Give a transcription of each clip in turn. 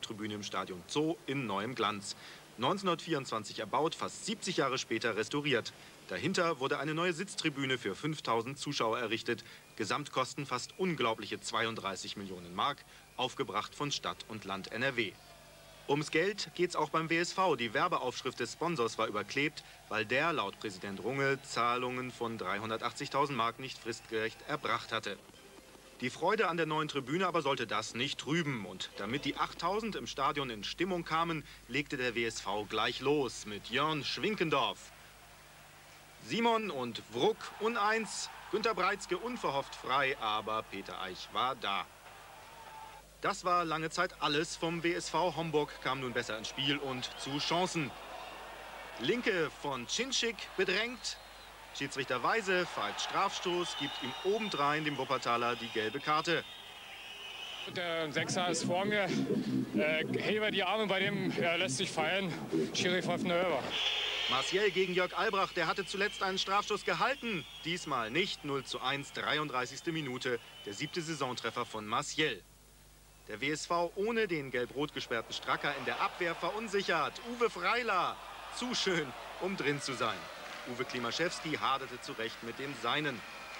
Nordtribüne im Stadion Zoo in neuem Glanz. 1924 erbaut, fast 70 Jahre später restauriert. Dahinter wurde eine neue Sitztribüne für 5000 Zuschauer errichtet. Gesamtkosten fast unglaubliche 32 Millionen Mark, aufgebracht von Stadt und Land NRW. Ums Geld geht's auch beim WSV. Die Werbeaufschrift des Sponsors war überklebt, weil der laut Präsident Runge Zahlungen von 380.000 Mark nicht fristgerecht erbracht hatte. Die Freude an der neuen Tribüne aber sollte das nicht trüben. Und damit die 8000 im Stadion in Stimmung kamen, legte der WSV gleich los mit Jörn Schwinkendorf. Simon und Wruck uneins, Günter Breitzke unverhofft frei, aber Peter Eich war da. Das war lange Zeit alles vom WSV. Homburg kam nun besser ins Spiel und zu Chancen. Linke von Cinchik bedrängt. Schiedsrichter Weise pfeift Strafstoß, gibt ihm obendrein, dem Wuppertaler, die gelbe Karte. Der Sechser ist vor mir, hebe die Arme, bei dem lässt sich fallen. Schiri pfeift eine Hörer. Martial gegen Jörg Albrach, der hatte zuletzt einen Strafstoß gehalten. Diesmal nicht, 0:1, 33. Minute, der 7. Saisontreffer von Martial. Der WSV ohne den gelb-rot gesperrten Stracker in der Abwehr verunsichert. Uwe Freiler, zu schön, um drin zu sein. Uwe Klimaschewski haderte zu Recht mit den Seinen.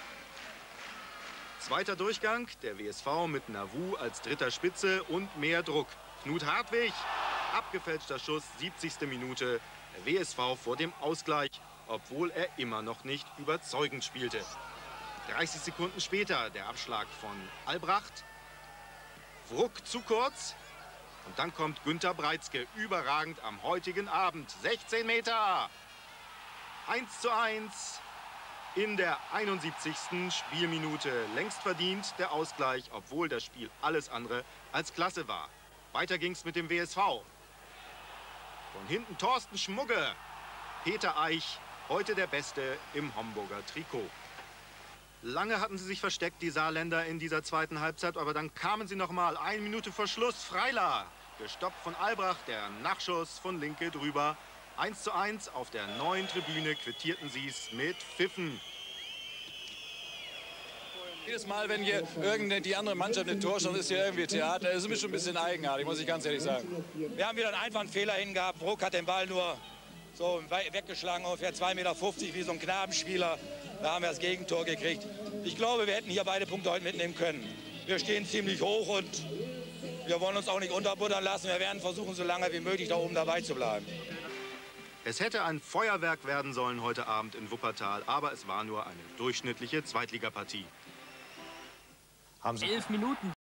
Zweiter Durchgang, der WSV mit Navu als dritter Spitze und mehr Druck. Knut Hartwig, abgefälschter Schuss, 70. Minute. Der WSV vor dem Ausgleich, obwohl er immer noch nicht überzeugend spielte. 30 Sekunden später der Abschlag von Albracht. Wruck zu kurz. Und dann kommt Günter Breitzke, überragend am heutigen Abend. 16 Meter. 1:1 in der 71. Spielminute. Längst verdient der Ausgleich, obwohl das Spiel alles andere als klasse war. Weiter ging's mit dem WSV. Von hinten Thorsten Schmugge. Peter Eich, heute der Beste im Homburger Trikot. Lange hatten sie sich versteckt, die Saarländer, in dieser zweiten Halbzeit. Aber dann kamen sie noch mal. 1 Minute vor Schluss. Freiler, gestoppt von Albracht, der Nachschuss von Linke drüber. 1:1 auf der neuen Tribüne quittierten sie es mit Pfiffen. Jedes Mal, wenn hier die andere Mannschaft ein Tor schon ist, hier irgendwie Theater. Das ist mir schon ein bisschen eigenartig, muss ich ganz ehrlich sagen. Wir haben wieder einen einfachen Fehler hingehabt. Bruck hat den Ball nur so weggeschlagen, ungefähr 2,50 Meter, wie so ein Knabenspieler. Da haben wir das Gegentor gekriegt. Ich glaube, wir hätten hier beide Punkte heute mitnehmen können. Wir stehen ziemlich hoch und wir wollen uns auch nicht unterbuttern lassen. Wir werden versuchen, so lange wie möglich da oben dabei zu bleiben. Es hätte ein Feuerwerk werden sollen heute Abend in Wuppertal, aber es war nur eine durchschnittliche Zweitligapartie. 11 Minuten.